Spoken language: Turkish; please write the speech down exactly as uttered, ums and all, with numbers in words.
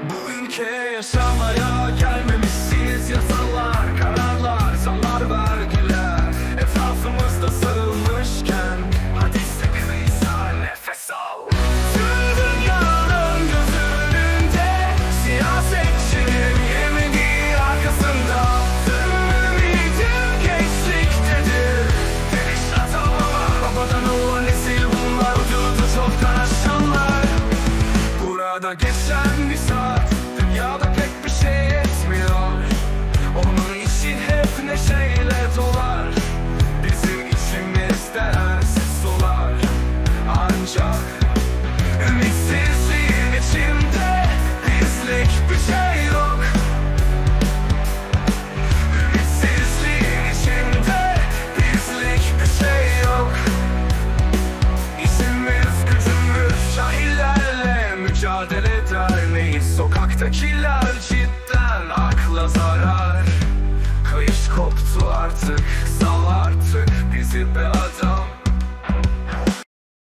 Bu ülkeye yaşamaya gelmemişsiniz. Yasalar, kararlar, zamlar, vergiler etrafımızda sarılmışken hadi sıkıysa nefes al. Tüm dünyanın gözü önünde, siyasetçinin yemini arkasında. Tüm ümidim gençliktedir. Perişan ama babadan oğula nesil bunlar. Ucudu çoktan aşanlar. Burada geçen bir saat dünyada pek bir şey etmiyor. Onun için hep neşeyle dolar. Bizim içimizde ersiz solar. Ancak ümitsizliğin içinde bizlik bir şey yok. Ümitsizliğin içinde bizlik bir şey yok. İşimiz gücümüz cahillerle mücadele eder miyiz? Sokaktakiler cidden akla zarar. Kayış koptu artık, sal artık bizi be adam.